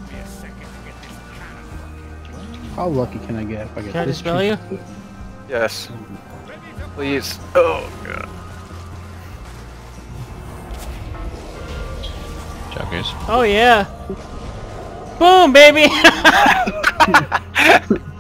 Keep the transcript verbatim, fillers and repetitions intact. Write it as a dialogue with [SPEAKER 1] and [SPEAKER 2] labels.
[SPEAKER 1] How lucky can I get if I get
[SPEAKER 2] Can I
[SPEAKER 1] this?
[SPEAKER 2] dispel you?
[SPEAKER 3] Yes. Please. Oh god.
[SPEAKER 4] Job, guys.
[SPEAKER 2] Oh yeah. Boom, baby.